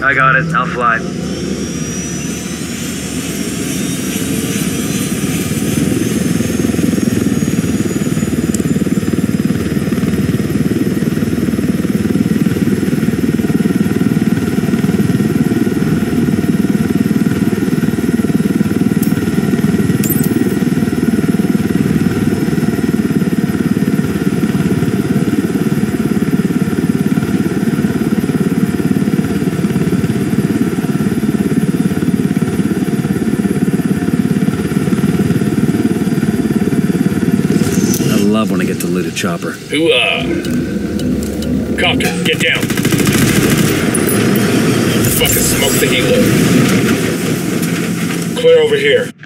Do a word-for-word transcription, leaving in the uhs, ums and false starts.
I got it. I'll fly. Love when I get to loot a chopper. Hoo-ah! Copter, get down! Fucking smoke the helo. Clear over here.